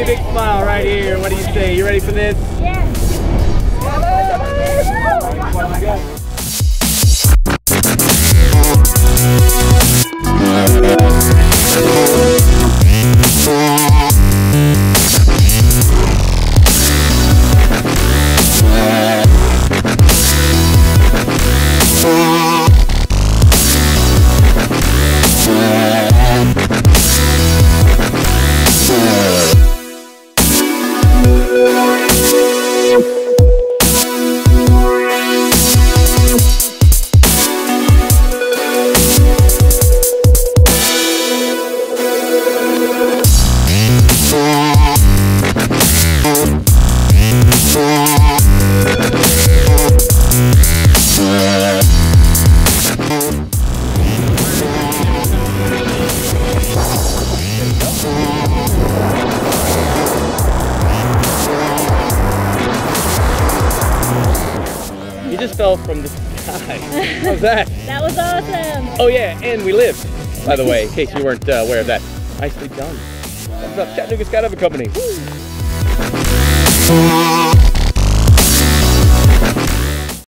a big smile right here. What do you say? You ready for this? Yeah. You just fell from the sky. What was that? That was awesome. Oh yeah, and we lived, by the way, in case you weren't aware of that. Nicely done. That's up Chattanooga Skydiving Company. Woo.